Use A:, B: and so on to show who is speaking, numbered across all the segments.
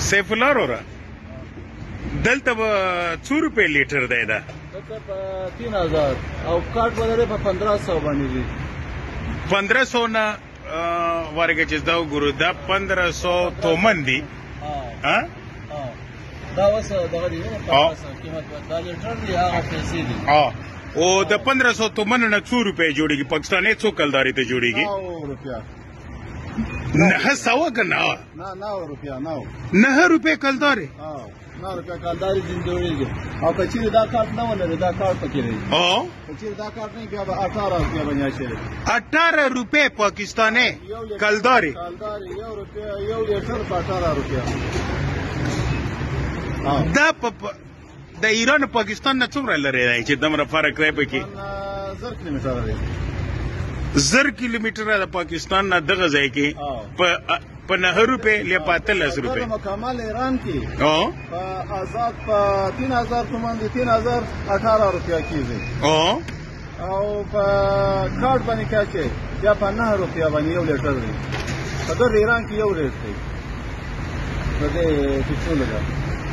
A: سیف الله وروره دلته به څو روپۍ لیټر دی دا؟
B: دلته په 3000 او کارت بدلې په 1500 باندې دي.
A: 1500 نه ورګه چې دا وګورو دا 1500 تومن دي. ها
B: دا وسه دغه دی نه قیمت دا لیټر دی هغه پیسې دي.
A: او د 1500 تومن نه څو روپۍ جوړیږي؟ پاکستاني څو کلداري ته جوړیږي؟
B: 9 روپیا.
A: 900 کنه؟
B: نه 9 روپیا
A: 9 روپۍ کلداري.
B: 9 روپیا کلداري دین جوړیږي. او که چیرې دا کارت نه ولري دا کارت پکې دی. که چیرې دا کارت نه بیا به 18 روپیا باندې شي.
A: 18 روپۍ پاکستاني کلداري.
B: کلداري 1 روپیا یو لیټر په 18 روپیا.
A: دا د ایران او پاکستان نه څومره لري دی چې دمره فرق دی پکې؟
B: 1000 کیلومتره دی.
A: 1000 کیلومتره د پاکستان نه دغه ځای کې په 9 روپۍ یا په 13 روپۍ.
B: مکمل ایران کې په آزاد په 3000 تومان دي. 3018 روپیا کیږي. او په کارت باندې کاچې یا په 9 روپیا باندې یو لیټر دی. په دغه ایران کې یو ریټ دی. په دې کې څو لګا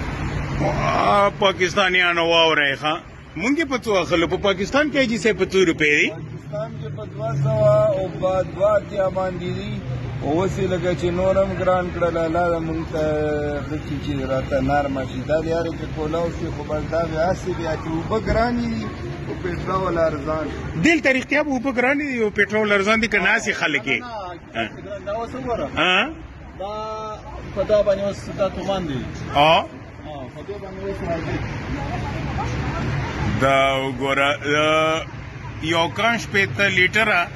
A: پاکستانیانو واورئ ښه مونږ په څو اخلو په پاکستان کې چې په 2 روپۍ دي.
B: پاکستان کې په 200 او په 2 باندې دي. اوس یې لکه چې نورم ګران کړل الله مونږ ته چې راته نرمه شي دا لري چې کولاو شي خو بس دا بیا هسې بیا چې اوبه ګرانې دي او پټرول ارزان
A: دلته رښتیا به اوبه ګرانې دي او پټرول ارزان دي که ناسې خلک یې
B: دا اوس وګوره دا په دا باندې اوس دا تومان دی. په دې باندې اوس راځي
A: دا وګوره یو کان شپېته لیټره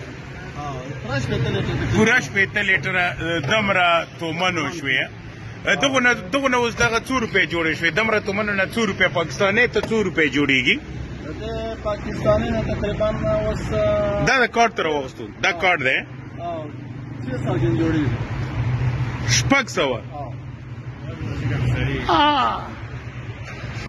A: پوره 80 لیټره دمره تومنو شوې. دغه نه اوس دغه 2 روپۍ جوړې شوې. دمره تومنو نه 2 روپۍ پاکستاني ته 2 روپۍ جوړېږي.
B: د پاکستاني نه تقریبا اوس
A: دا د کارت تر واغستو دا کارت دی
B: 600 جوړېږي.
A: 600